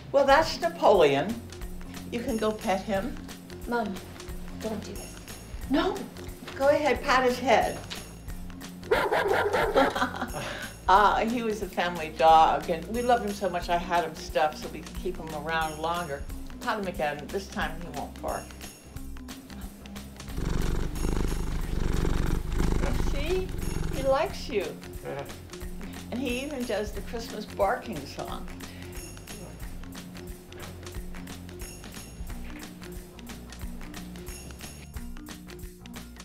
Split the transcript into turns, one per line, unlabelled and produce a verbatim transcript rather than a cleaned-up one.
Well, that's Napoleon. You can go pet him.
Mom, don't do this.
No, go ahead, pat his head. Ah, he was a family dog, and we loved him so much I had him stuffed so we could keep him around longer. Pat him again. This time he won't bark. See? He likes you. And he even does the Christmas barking song.